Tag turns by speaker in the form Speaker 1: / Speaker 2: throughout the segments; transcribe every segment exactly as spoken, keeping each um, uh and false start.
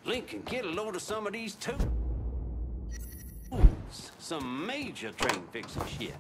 Speaker 1: Lincoln, get a load of some of these tools. Some major train fixing shit.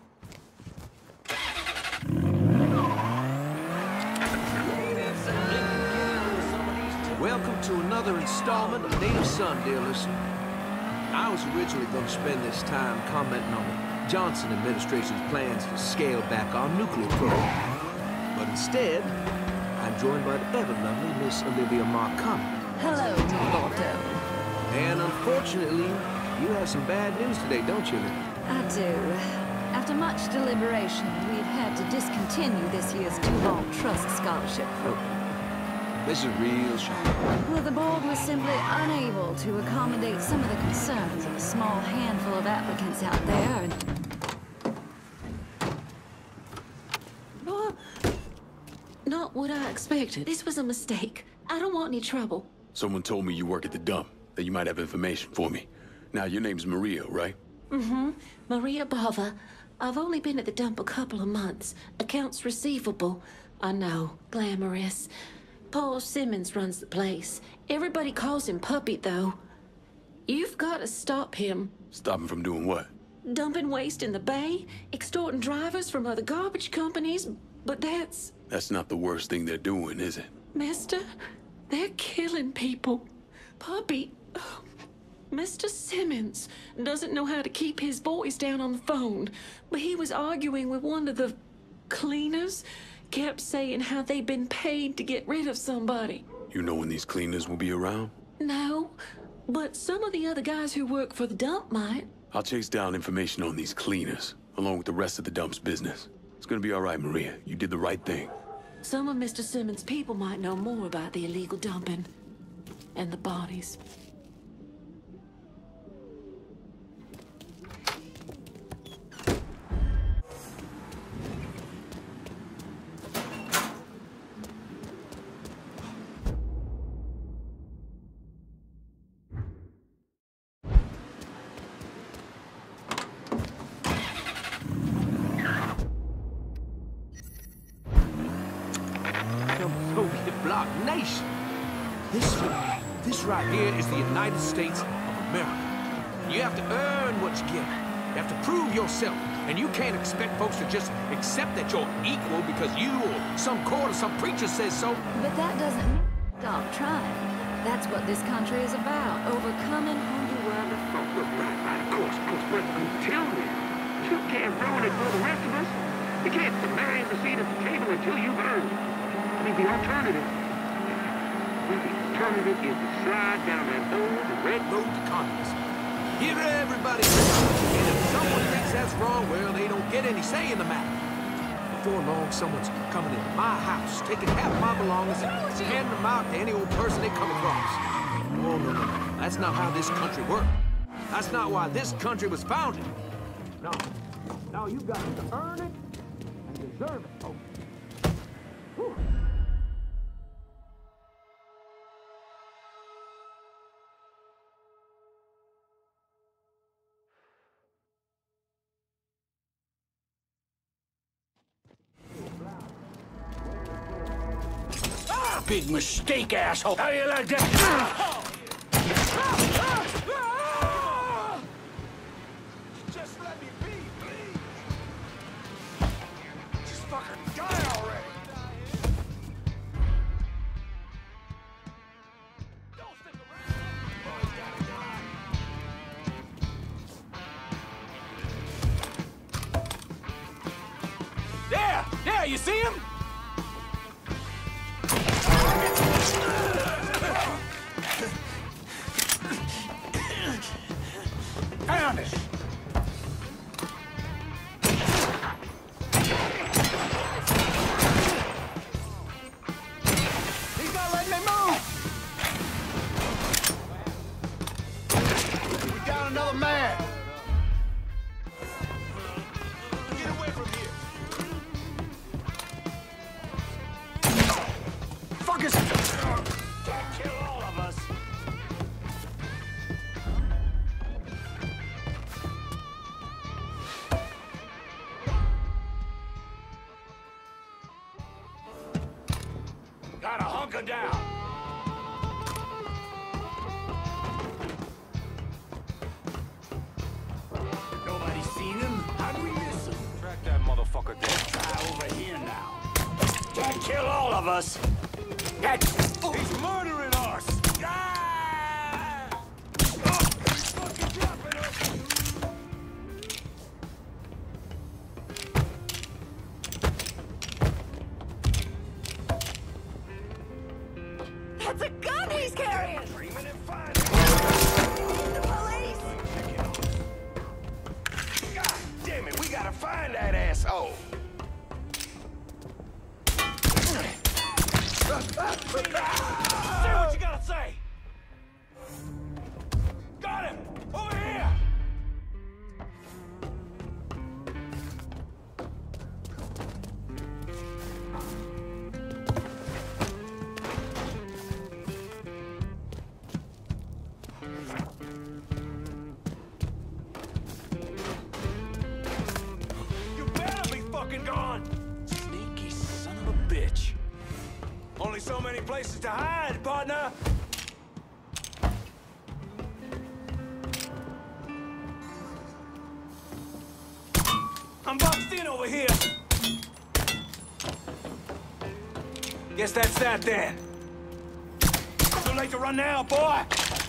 Speaker 2: Welcome to another installment of Native Son, dear listener. I was originally going to spend this time commenting on the Johnson administration's plans to scale back our nuclear program. But instead, I'm joined by the ever-lovely Miss Olivia Marconi.
Speaker 3: Hello, Roberto.
Speaker 2: And unfortunately, you have some bad news today, don't you, Olivia?
Speaker 3: I do. After much deliberation, we've had to discontinue this year's Too-Long Trust Scholarship program.
Speaker 2: This is real shocking.
Speaker 3: Well, the board was simply unable to accommodate some of the concerns of a small handful of applicants out there, and...
Speaker 4: Oh, not what I expected. This was a mistake. I don't want any trouble.
Speaker 5: Someone told me you work at the dump, that you might have information for me. Now, your name's Maria, right?
Speaker 4: Mm-hmm. Maria Bava. I've only been at the dump a couple of months. Accounts receivable. I know. Glamorous. Paul Simmons runs the place. Everybody calls him Puppy, though. You've got to stop him.
Speaker 5: Stop him from doing what?
Speaker 4: Dumping waste in the bay, extorting drivers from other garbage companies, but that's...
Speaker 5: That's not the worst thing they're doing, is it?
Speaker 4: Mister, they're killing people. Puppy... Mister Simmons doesn't know how to keep his voice down on the phone, but he was arguing with one of the cleaners, kept saying how they'd been paid to get rid of somebody.
Speaker 5: You know when these cleaners will be around?
Speaker 4: No, but some of the other guys who work for the dump might.
Speaker 5: I'll chase down information on these cleaners, along with the rest of the dump's business. It's gonna be all right, Maria. You did the right thing.
Speaker 4: Some of Mister Simmons' people might know more about the illegal dumping and the bodies.
Speaker 2: Soviet bloc nation. This, this right here is the United States of America. You have to earn what you get. You have to prove yourself. And you can't expect folks to just accept that you're equal because you or some court or some preacher says so.
Speaker 3: But that doesn't mean stop trying. That's what this country is about, overcoming who you were before.
Speaker 6: Right, right, of course, of course, but I'm telling you, you can't ruin it for the rest of us. You can't deny the seat at the table until you've earned it. I mean, the alternative, well, the alternative is to slide down that old red
Speaker 2: Road to communism. Hear everybody. And if someone thinks that's wrong, well, they don't get any say in the matter. Before long, someone's coming into my house, taking half my belongings and handing them out to any old person they come across. Oh, no, no, no. That's not how this country works. That's not why this country was founded. No. No, you got to earn it and deserve it, folks. Whew.
Speaker 6: big mistake, asshole. How do you like that?
Speaker 7: Just let me be, please. Just fucking die already. Don't stick around. Boys gotta die. There! There, you see him? Found it! He's not letting me move! We got another man! Get away from here! Fuckers! Don't kill all of us! Gotta hunker down. motherfucker dead. Try over here now. Can't kill all of us. That... He's murdering us. Ah! Oh, he's fucking dropping us.
Speaker 3: That's a gun he's carrying!
Speaker 7: Screaming and fighting.
Speaker 3: The police!
Speaker 7: God damn it, we gotta find that asshole. Say what you gotta say. Got him! Over here! You better be fucking gone! Sneaky son of a bitch. Only so many places to hide, partner! I'm boxed in over here! Guess that's that then. Too late to run now, boy!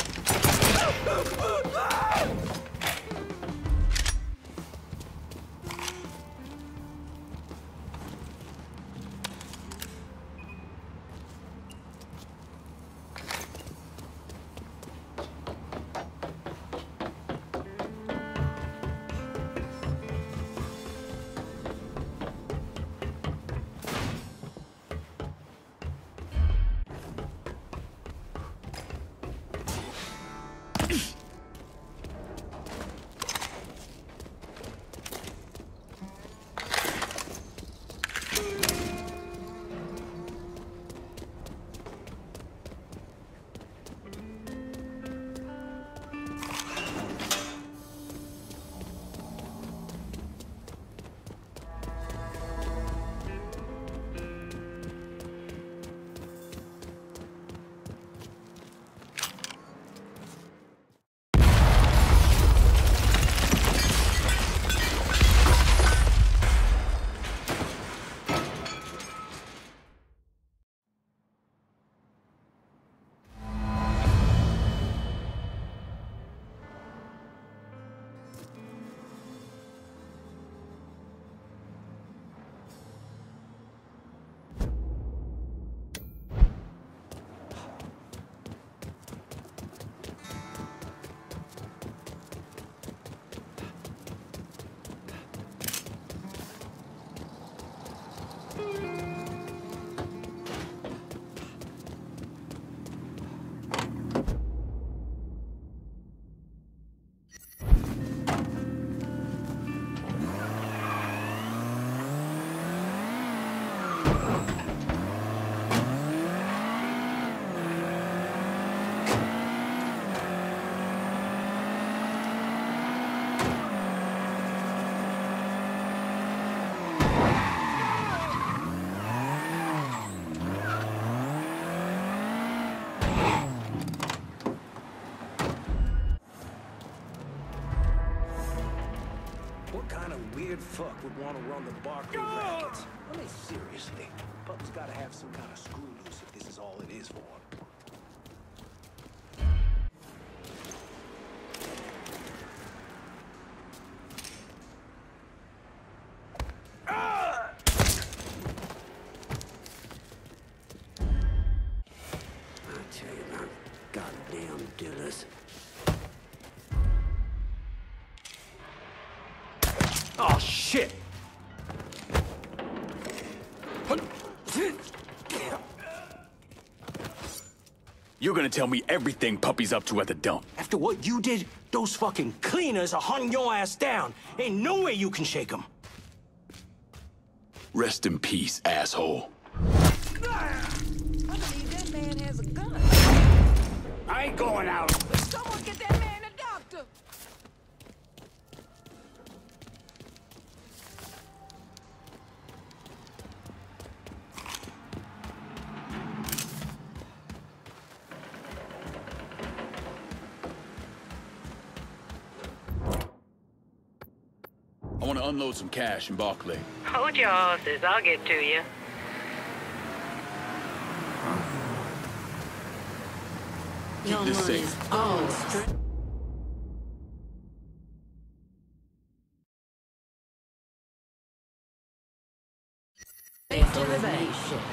Speaker 2: weird fuck would want to run the Barclay rackets? I mean, seriously. Pup's gotta have some kind of screw loose if this is all it is for him.
Speaker 7: Oh, shit!
Speaker 5: You're gonna tell me everything Puppy's up to at the dump.
Speaker 7: After what you did, those fucking cleaners are hunting your ass down. Ain't no way you can shake them.
Speaker 5: Rest in peace, asshole.
Speaker 3: I believe that man has a gun.
Speaker 7: I ain't going out.
Speaker 3: Someone get that man a doctor.
Speaker 5: I want to unload some cash in Barclay.
Speaker 8: Hold your horses, I'll get to you.
Speaker 4: Your
Speaker 5: this
Speaker 4: money's
Speaker 5: safe.
Speaker 4: all straight.
Speaker 3: To the bank.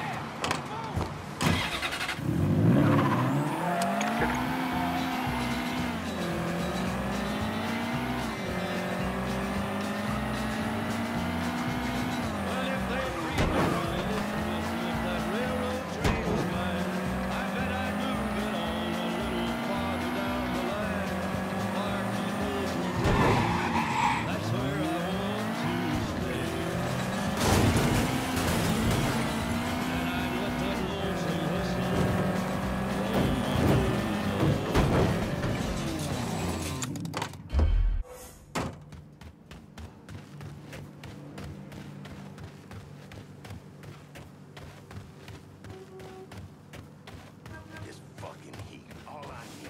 Speaker 7: This fucking heat, all I need.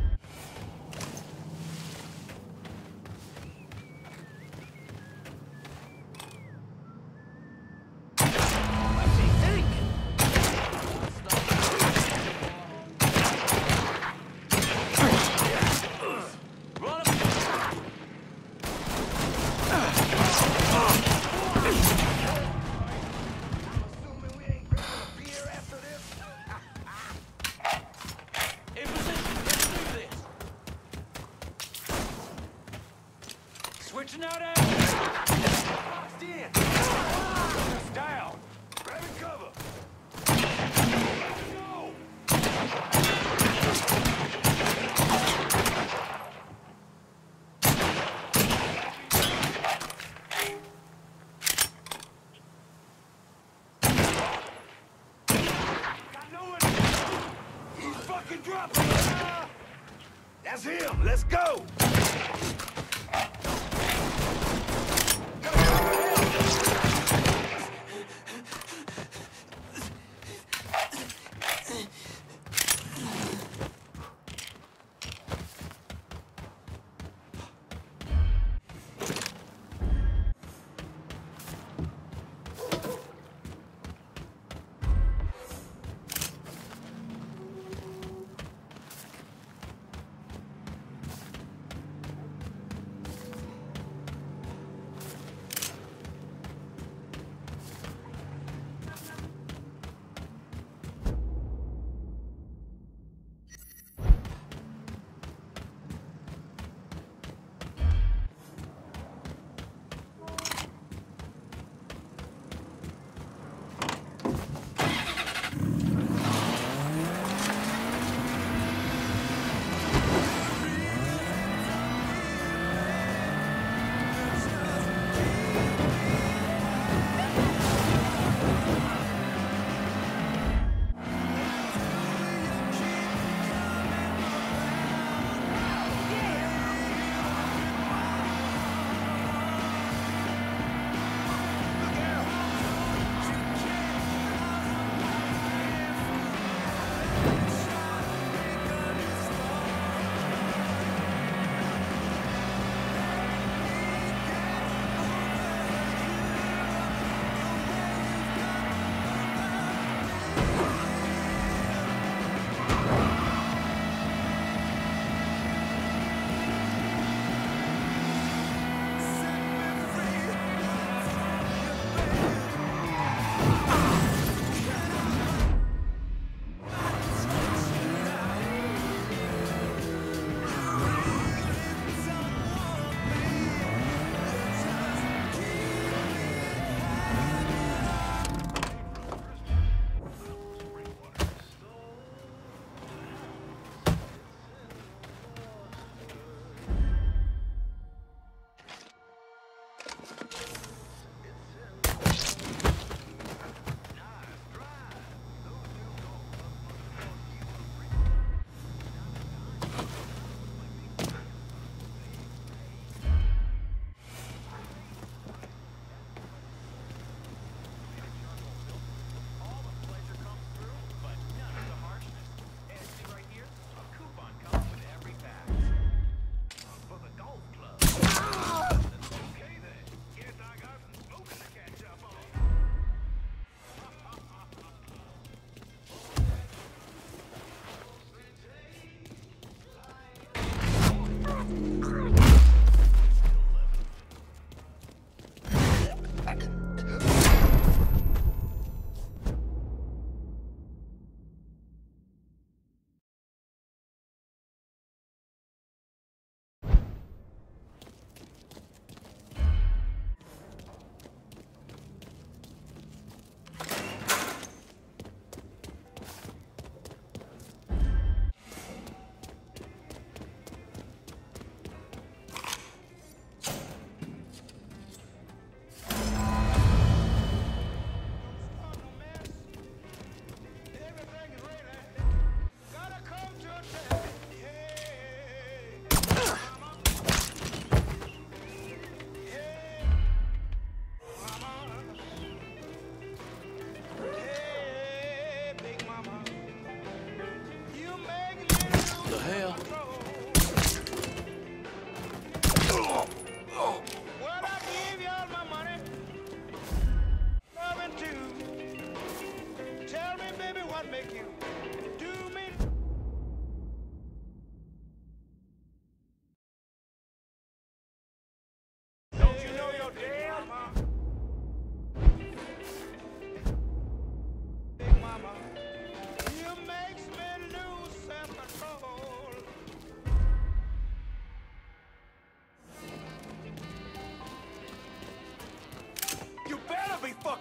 Speaker 1: Switching out at boxed in. Down. Grabbing cover. Let's go. Got no one. He's fucking dropping. That's him. Let's go.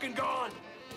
Speaker 7: fucking gone!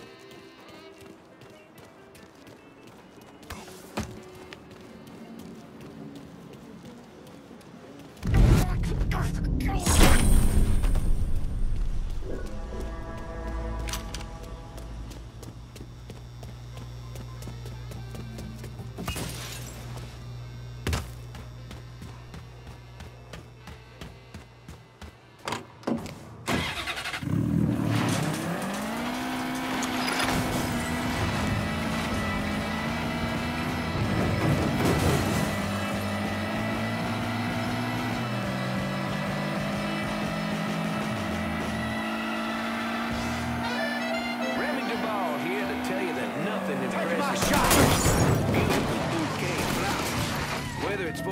Speaker 2: Take my shot! Whether it's...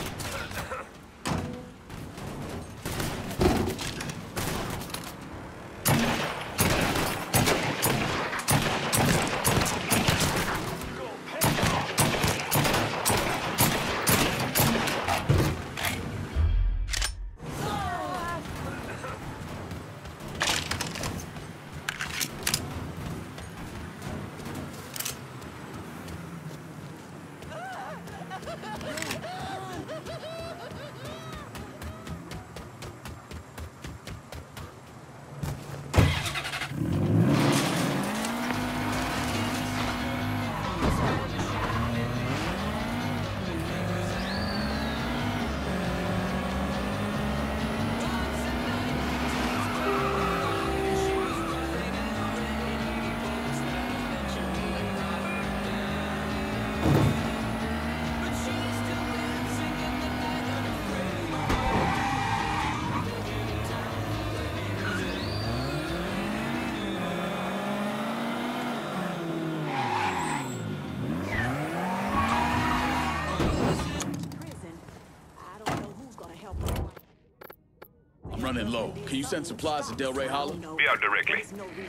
Speaker 5: I'm running low. Can you send supplies to Del Rey Hollow?
Speaker 6: Be out directly.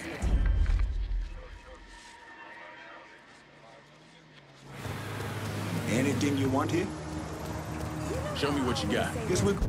Speaker 9: Anything you want here?
Speaker 5: Show me what you got.
Speaker 9: Guess we...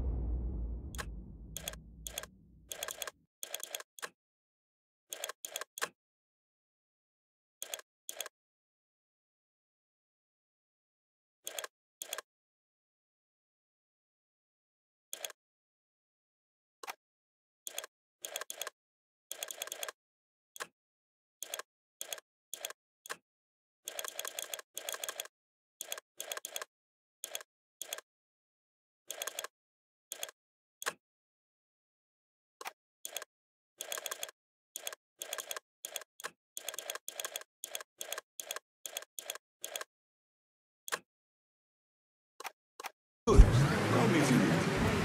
Speaker 9: Good. Call me if you need.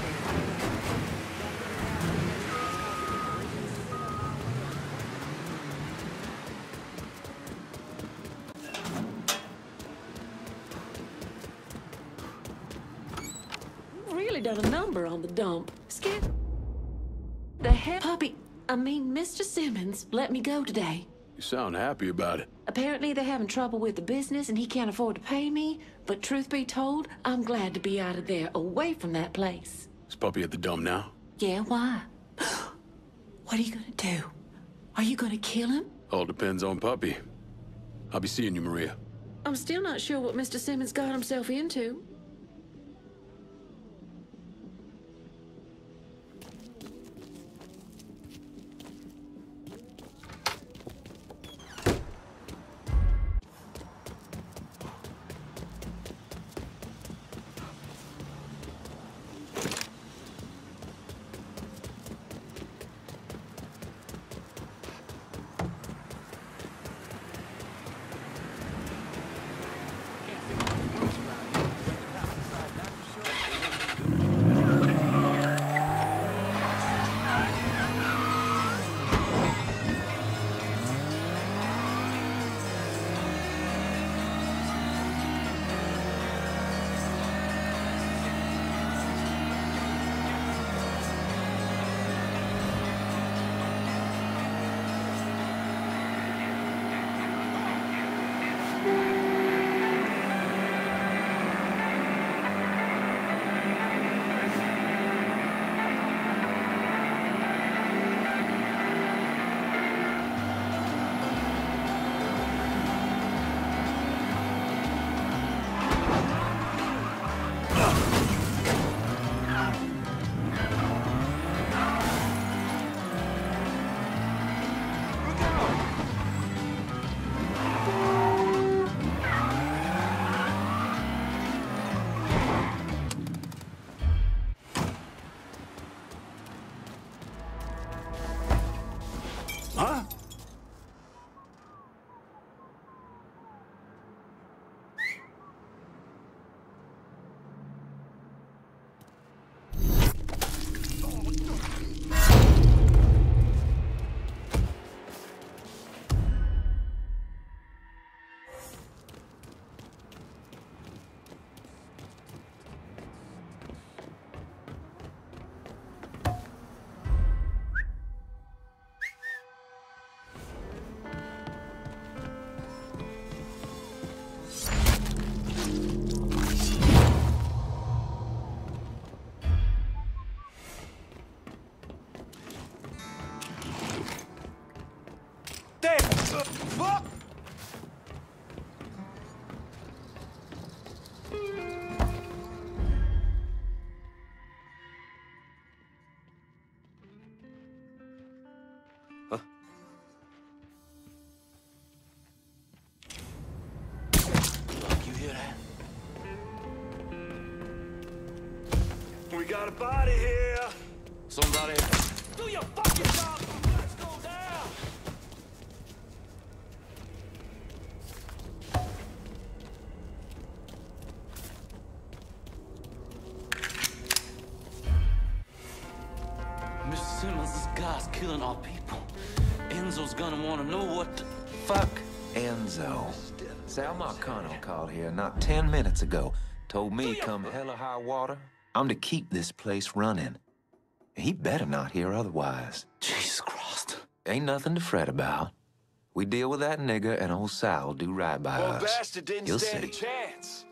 Speaker 4: Really done a number on the dump. Scared the hell, puppy. I mean, Mister Simmons let me go today.
Speaker 5: You sound happy about it.
Speaker 4: Apparently they're having trouble with the business and he can't afford to pay me. But truth be told, I'm glad to be out of there, away from that place.
Speaker 5: Is Puppy at the dump now?
Speaker 4: Yeah, why? What are you gonna do? Are you gonna kill him?
Speaker 5: All depends on Puppy. I'll be seeing you, Maria.
Speaker 4: I'm still not sure what Mister Simmons got himself into.
Speaker 9: Huh?
Speaker 1: Fuck! Huh? You hear that? We got a body here. Somebody. Do your fucking job. Let's go down.
Speaker 10: Mister Simmons, this guy's killing our people. Enzo's gonna wanna know what the
Speaker 11: Fuck Enzo. Sal Marcano called here not ten minutes ago. Told me come hella high water, I'm to keep this place running. He better not hear otherwise.
Speaker 10: Jesus Christ.
Speaker 11: Ain't nothing to fret about. We deal with that nigger and old Sal will do right by
Speaker 1: Poor
Speaker 11: us.
Speaker 1: bastard didn't
Speaker 11: You'll
Speaker 1: stand
Speaker 11: see.
Speaker 1: a chance.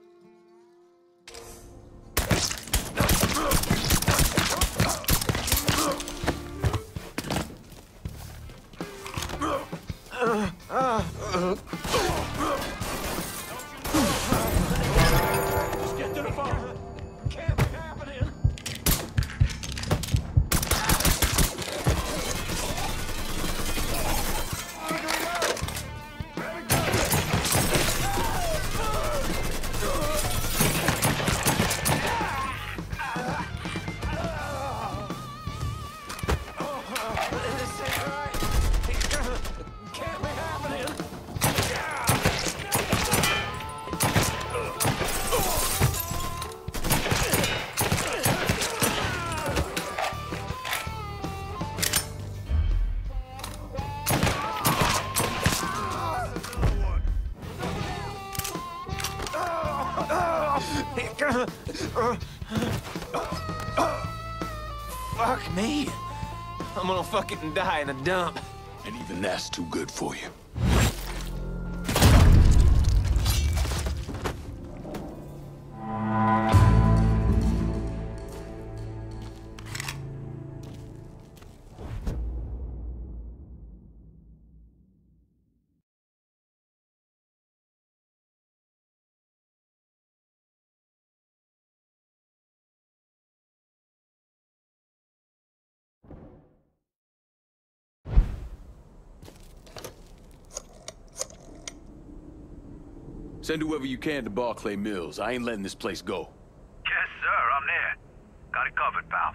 Speaker 10: Just get to the phone. Can't be happening.
Speaker 1: This ain't right. Can't be happening.
Speaker 11: Fuck me. I'm gonna fucking die in a dump.
Speaker 5: And even that's too good for you. Send whoever you can to Barclay Mills. I ain't letting this place go.
Speaker 7: Yes, sir, I'm there. Got it covered, pal.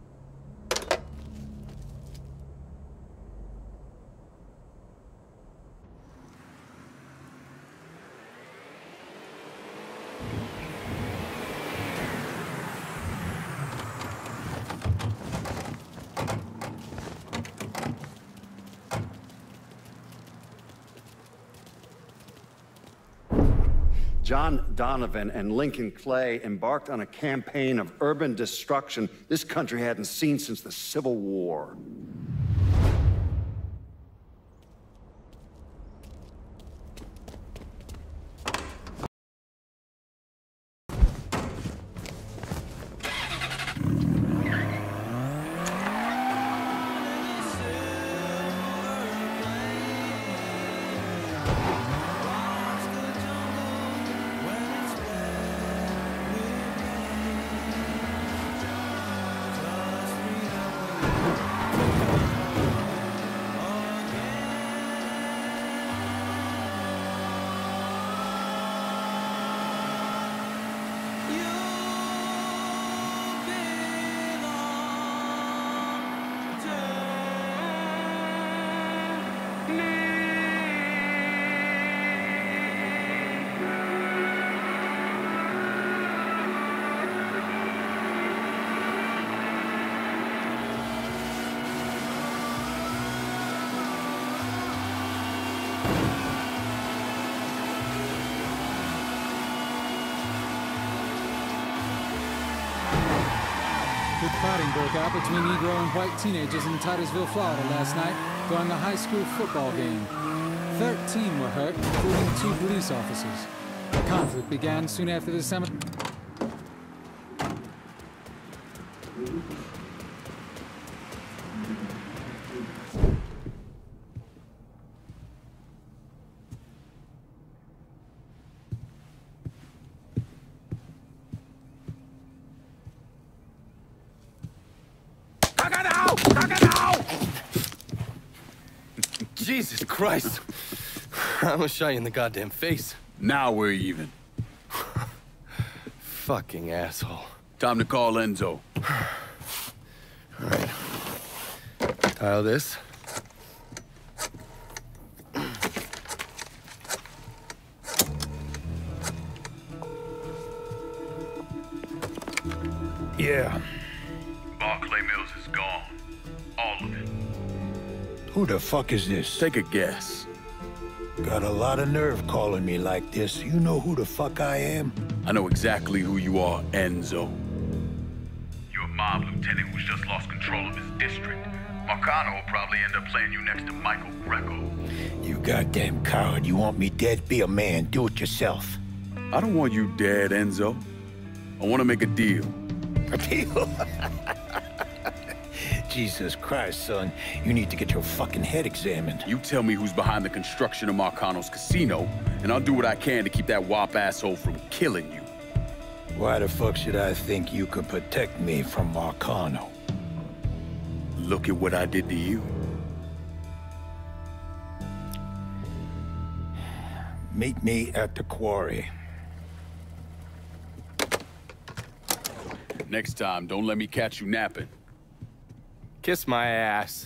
Speaker 12: John Donovan and Lincoln Clay embarked on a campaign of urban destruction this country hadn't seen since the Civil War.
Speaker 13: Big fighting broke out between Negro and white teenagers in Titusville, Florida last night during a high school football game. Thirteen were hurt, including two police officers. The conflict began soon after the cemetery.
Speaker 14: Jesus Christ. I almost shot you in the goddamn face.
Speaker 5: Now we're even.
Speaker 14: Fucking asshole.
Speaker 5: Time to call Enzo.
Speaker 14: All right. Tile this.
Speaker 9: Yeah.
Speaker 5: Barclay Mills is gone. All of it.
Speaker 9: Who the fuck is this?
Speaker 5: Take a guess.
Speaker 9: Got a lot of nerve calling me like this. You know who the fuck I am?
Speaker 5: I know exactly who you are, Enzo.
Speaker 15: You're a mob lieutenant who's just lost control of his district. Marcano will probably end up playing you next to Michael Greco.
Speaker 9: You goddamn coward. You want me dead? Be a man. Do it yourself.
Speaker 5: I don't want you dead, Enzo. I want to make a deal.
Speaker 9: A deal? Jesus Christ, son. You need to get your fucking head examined.
Speaker 5: You tell me who's behind the construction of Marcano's casino, and I'll do what I can to keep that wop asshole from killing you.
Speaker 9: Why the fuck should I think you could protect me from Marcano?
Speaker 5: Look at what I did to you.
Speaker 9: Meet me at the quarry.
Speaker 5: Next time, don't let me catch you napping.
Speaker 14: Kiss my ass.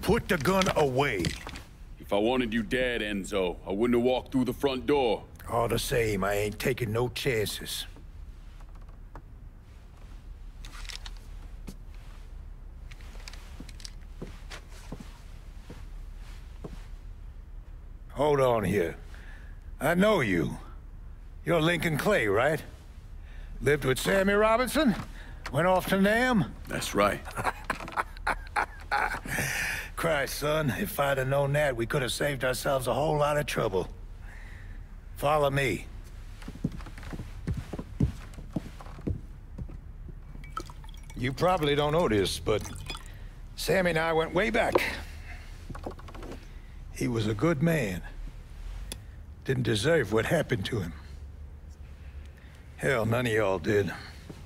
Speaker 9: Put the gun away.
Speaker 5: If I wanted you dead, Enzo, I wouldn't have walked through the front door.
Speaker 9: All the same, I ain't taking no chances. Hold on here. I know you. You're Lincoln Clay, right? Lived with Sammy Robinson? Went off to Nam?
Speaker 5: That's right.
Speaker 9: Christ, son, if I'd have known that, we could have saved ourselves a whole lot of trouble. Follow me. You probably don't know this, but Sammy and I went way back. He was a good man. Didn't deserve what happened to him. Hell, none of y'all did.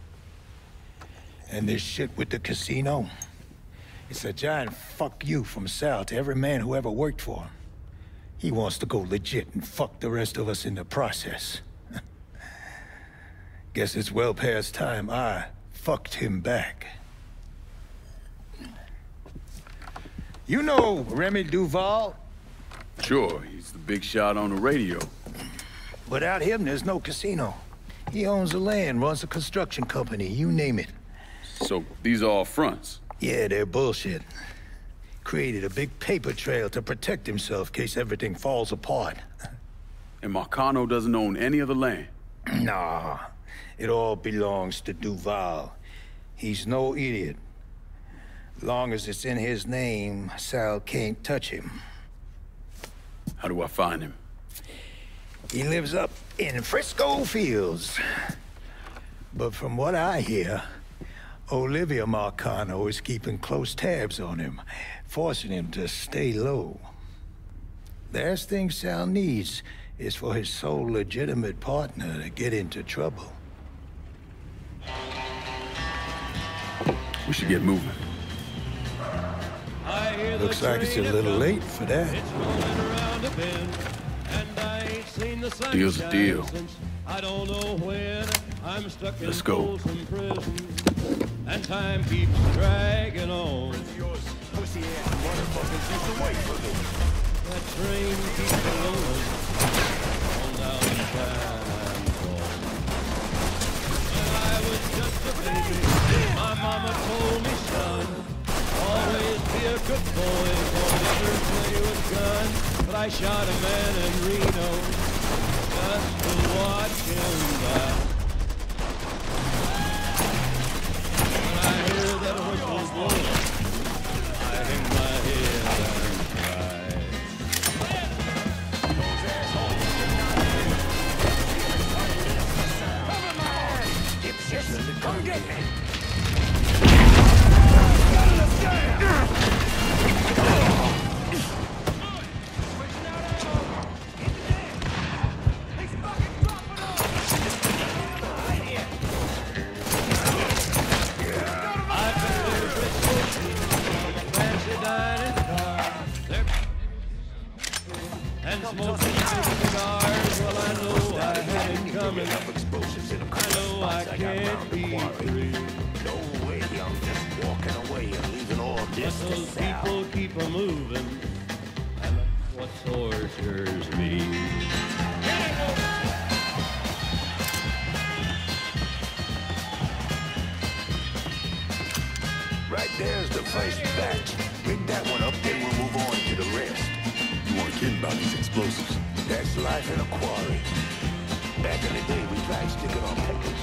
Speaker 9: And this shit with the casino, it's a giant fuck you from Sal to every man who ever worked for him. He wants to go legit and fuck the rest of us in the process. Guess it's well past time I fucked him back. You know Remy Duval?
Speaker 5: Sure, he's the big shot on the radio.
Speaker 9: Without him, there's no casino. He owns the land, runs a construction company, you name it.
Speaker 5: So, these are all fronts?
Speaker 9: Yeah, they're bullshit. Created a big paper trail to protect himself in case everything falls apart.
Speaker 5: And Marcano doesn't own any of the land?
Speaker 9: Nah, it all belongs to Duval. He's no idiot. Long as it's in his name, Sal can't touch him.
Speaker 5: How do I find him?
Speaker 9: He lives up in Frisco Fields. But from what I hear, Olivia Marcano is keeping close tabs on him, forcing him to stay low. Last thing Sal needs is for his sole legitimate partner to get into trouble.
Speaker 5: We should get moving.
Speaker 9: Looks like it's a little late for that.
Speaker 5: Deal's a deal.
Speaker 16: I don't know when I'm stuck in
Speaker 5: Let's go.
Speaker 16: And time keeps dragging on.
Speaker 7: Pussy ass motherfuckers used to wait for me.
Speaker 16: That train keeps rolling on down the time zone. When I was just a baby, my mama told me, son, always be a good boy, don't ever play with guns. But I shot a man in Reno just to watch him die. When I hear that whistle blow, I hang my head and cry.
Speaker 7: Come get me!
Speaker 16: And smoking cigars, well I know I had it coming. I know I can't be free.
Speaker 7: No way, I'm just walking away and leaving all this
Speaker 16: But
Speaker 7: to
Speaker 16: those
Speaker 7: Sal.
Speaker 16: people keep a moving, and that's what tortures me.
Speaker 7: Right there's the first batch. Rig that one up, then we'll move on to the rest.
Speaker 5: You weren't kidding about these explosives.
Speaker 7: That's life in a quarry. Back in the day, we tried sticking on peckers.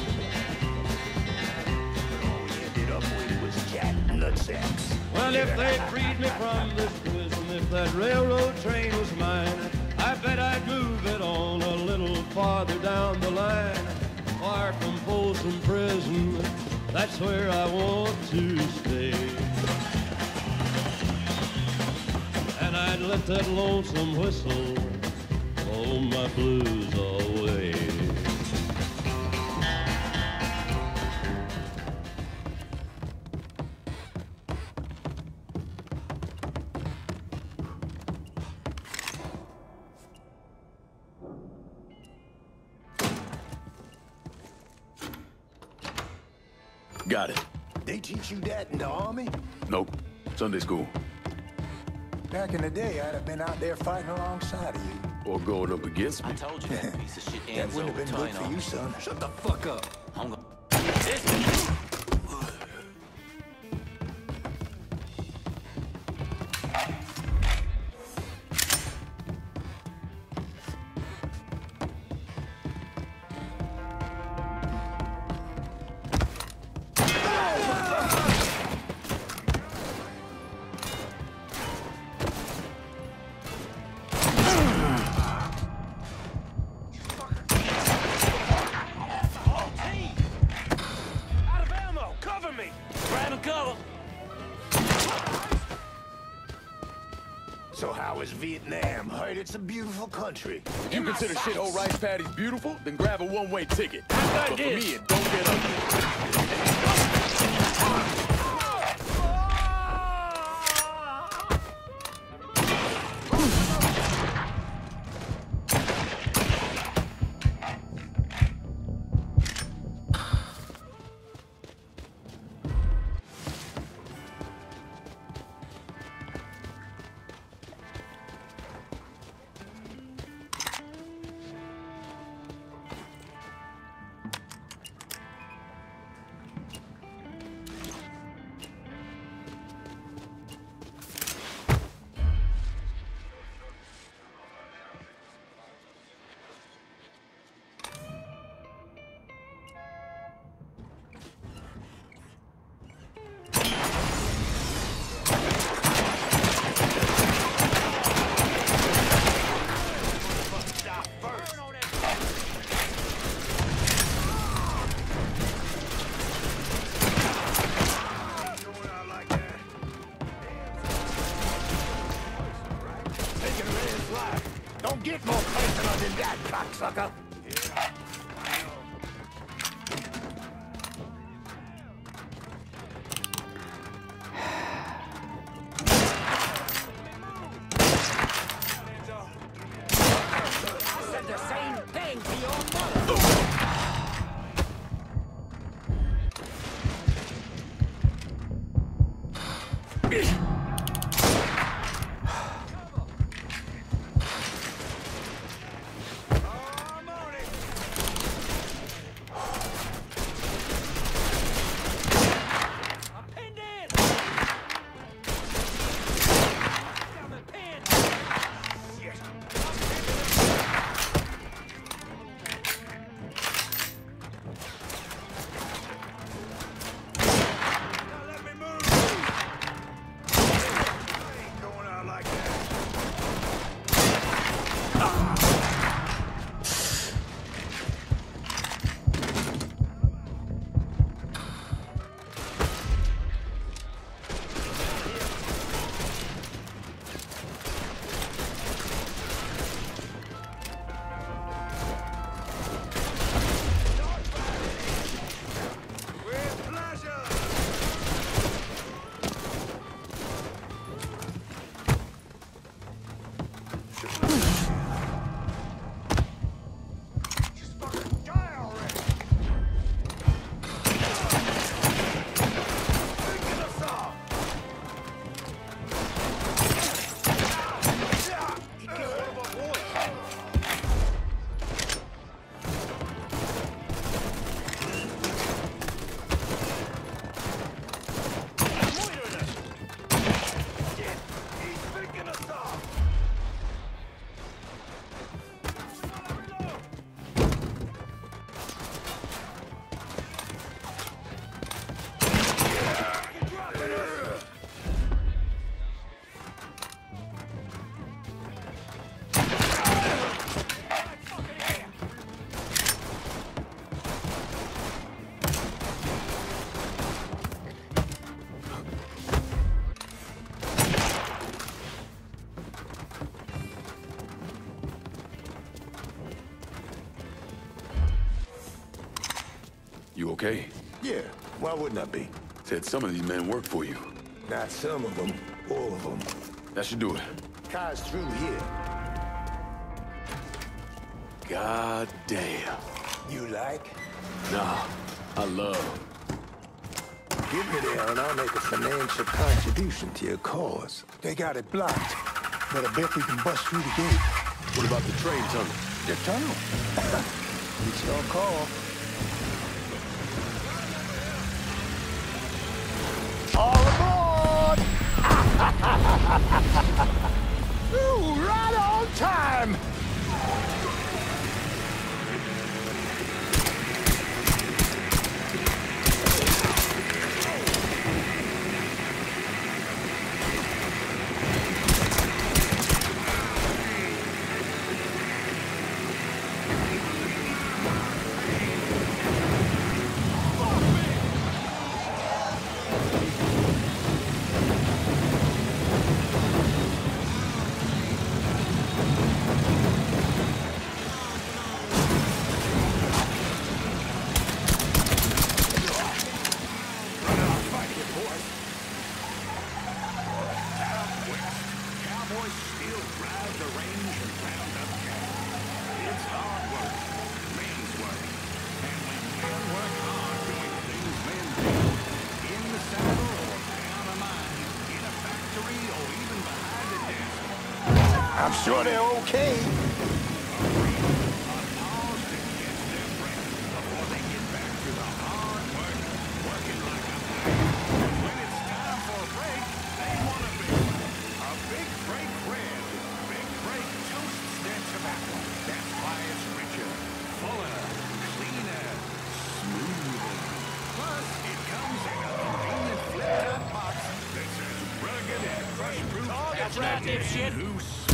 Speaker 7: But all we ended up with was cat nutsacks.
Speaker 16: Well, if they freed me from this prison, if that railroad train was mine, I bet I'd move it on a little farther down the line. Far from Folsom Prison, that's where I want to stay. And I'd let that lonesome whistle blow my blues away.
Speaker 5: Got it.
Speaker 7: They teach you that in the army?
Speaker 5: Nope. Sunday school.
Speaker 9: Back in the day, I'd have been out there fighting alongside of you.
Speaker 5: Or going up against me.
Speaker 10: I told you that piece of shit
Speaker 9: That
Speaker 10: Enzo
Speaker 9: wouldn't have
Speaker 10: would
Speaker 9: been good
Speaker 10: turn
Speaker 9: for you,
Speaker 10: on.
Speaker 9: son.
Speaker 2: Shut the fuck up.
Speaker 10: I'm gonna... This...
Speaker 9: So how is Vietnam? Heard it's a beautiful country.
Speaker 5: If you consider shithole rice patties beautiful, then grab a one-way ticket. But for me, it don't get ugly.
Speaker 9: Don't get more personal than that, cocksucker.
Speaker 7: I said the same thing to your mother.
Speaker 5: You okay?
Speaker 9: Yeah, why wouldn't I be?
Speaker 5: Said some of these men work for you.
Speaker 9: Not some of them, all of them.
Speaker 5: That should do it.
Speaker 9: Car's through here.
Speaker 5: God damn.
Speaker 9: You like?
Speaker 5: Nah, I love.
Speaker 9: Give me there and I'll make a financial contribution to your cause. They got it blocked. but I bet we can bust through the gate.
Speaker 5: What about the train tunnel?
Speaker 9: The tunnel? It's your call. All aboard! Ooh, right on time! I'm sure they're okay.
Speaker 7: That's right, dipshit.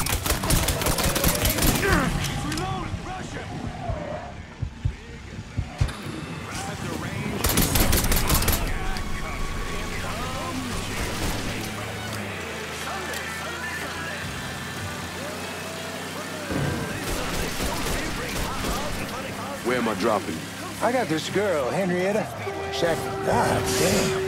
Speaker 5: Where am I dropping you?
Speaker 9: I got this girl, Henrietta. Shack. God damn.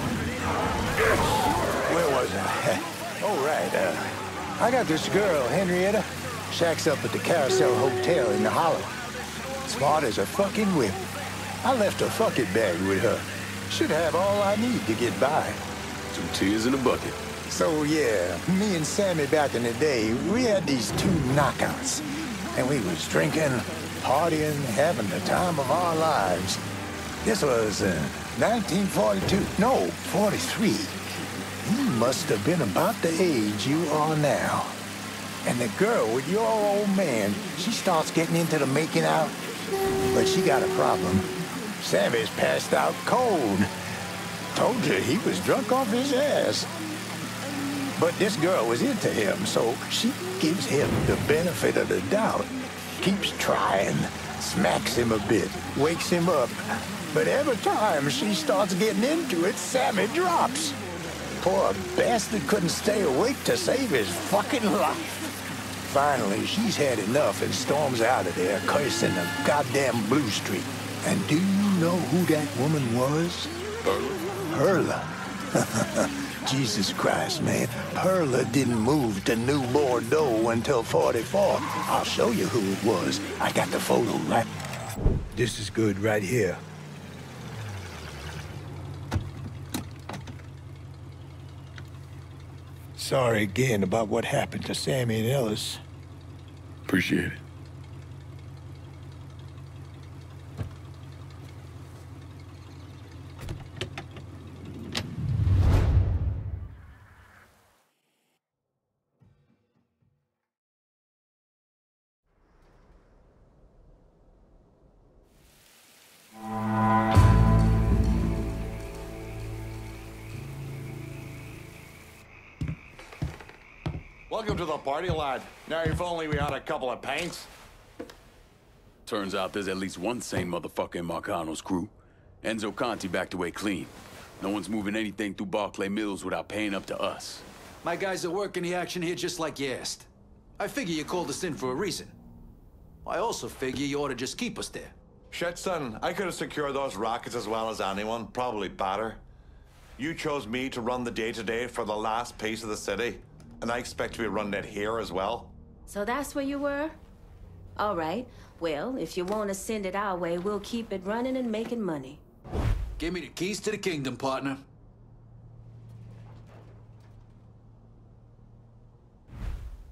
Speaker 9: Where was I? Oh, right. Uh, I got this girl, Henrietta. Shack's up at the Carousel Hotel in the Hollow. Smart as a fucking whip. I left a fucking bag with her. Should have all I need to get by.
Speaker 5: Two tears in a bucket.
Speaker 9: So, yeah, me and Sammy back in the day, we had these two knockouts. And we was drinking, partying, having the time of our lives. This was uh, nineteen forty-two. No, forty-three. You must have been about the age you are now. And the girl with your old man, she starts getting into the making out. But she got a problem. Sammy's passed out cold. Told you he was drunk off his ass. But this girl was into him, so she gives him the benefit of the doubt. Keeps trying, smacks him a bit, wakes him up. But every time she starts getting into it, Sammy drops. Poor bastard couldn't stay awake to save his fucking life. Finally, she's had enough and storms out of there, cursing the goddamn Blue Street. And do you know who that woman was? Perla. Jesus Christ, man. Perla didn't move to New Bordeaux until forty-four. I'll show you who it was. I got the photo right. This is good right here. Sorry again about what happened to Sammy and Ellis.
Speaker 5: Appreciate it.
Speaker 7: Welcome to the party, lad. Now, if only we had a couple of pints.
Speaker 5: Turns out there's at least one sane motherfucker in Marcano's crew. Enzo Conti backed away clean. No one's moving anything through Barclay Mills without paying up to us.
Speaker 2: My guys are working the action here just like you asked. I figure you called us in for a reason. I also figure you ought to just keep us there.
Speaker 17: Shit, son, I could have secured those rockets as well as anyone, probably better. You chose me to run the day-to-day for the last piece of the city, and I expect to be running it here as well.
Speaker 18: So that's where you were? All right. Well, if you want to send it our way, we'll keep it running and making money.
Speaker 2: Give me the keys to the kingdom, partner.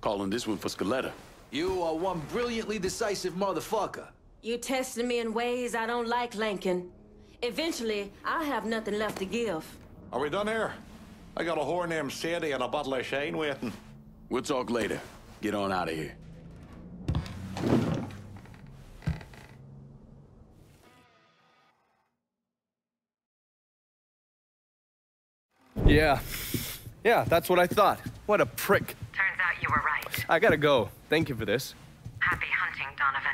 Speaker 5: Calling this one for Scaletta.
Speaker 2: You are one brilliantly decisive motherfucker.
Speaker 18: You tested me in ways I don't like, Lincoln. Eventually, I'll have nothing left to give.
Speaker 17: Are we done here? I got a whore named Sadie and a bottle of Shane waiting.
Speaker 5: We'll talk later. Get on out of here.
Speaker 14: Yeah. Yeah, that's what I thought. What a prick.
Speaker 8: Turns out you were right.
Speaker 14: I gotta go. Thank you for this.
Speaker 8: Happy hunting, Donovan.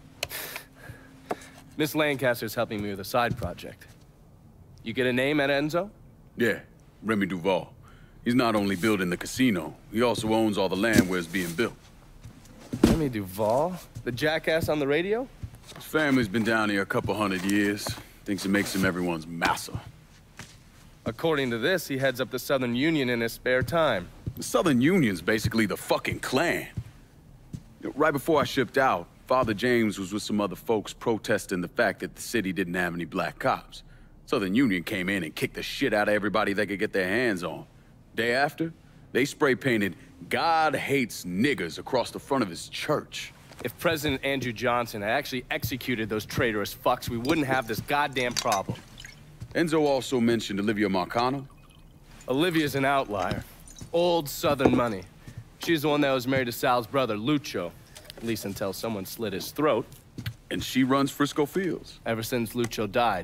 Speaker 14: Miss Lancaster's helping me with a side project. You get a name at Enzo?
Speaker 5: Yeah, Remy Duval. He's not only building the casino, he also owns all the land where it's being built.
Speaker 14: Remy Duval? The jackass on the radio?
Speaker 5: His family's been down here a couple hundred years. Thinks it makes him everyone's massa.
Speaker 14: According to this, he heads up the Southern Union in his spare time.
Speaker 5: The Southern Union's basically the fucking Klan. You know, right before I shipped out, Father James was with some other folks protesting the fact that the city didn't have any black cops. Southern Union came in and kicked the shit out of everybody they could get their hands on. Day after, they spray-painted "God hates niggers" across the front of his church.
Speaker 14: If President Andrew Johnson had actually executed those traitorous fucks, we wouldn't have this goddamn problem.
Speaker 5: Enzo also mentioned Olivia Marcano.
Speaker 14: Olivia's an outlier. Old Southern money. She's the one that was married to Sal's brother, Lucho. At least until someone slit his throat.
Speaker 5: And she runs Frisco Fields.
Speaker 14: Ever since Lucho died.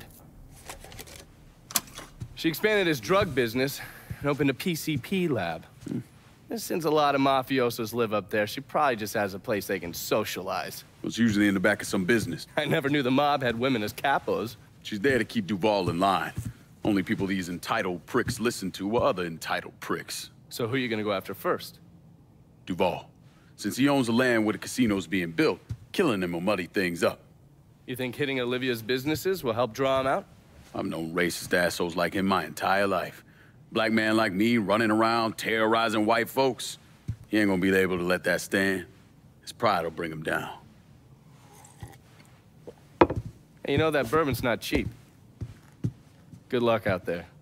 Speaker 14: She expanded his drug business and opened a P C P lab. Hmm. And since a lot of mafiosos live up there, she probably just has a place they can socialize.
Speaker 5: Well, it's usually in the back of some business.
Speaker 14: I never knew the mob had women as capos.
Speaker 5: She's there to keep Duval in line. Only people these entitled pricks listen to were other entitled pricks.
Speaker 14: So who are you gonna go after first?
Speaker 5: Duval. Since he owns the land where the casino's being built, killing him will muddy things up.
Speaker 14: You think hitting Olivia's businesses will help draw him out?
Speaker 5: I've known racist assholes like him my entire life. Black man like me running around terrorizing white folks. He ain't gonna be able to let that stand. His pride will bring him down.
Speaker 14: Hey, you know that bourbon's not cheap. Good luck out there.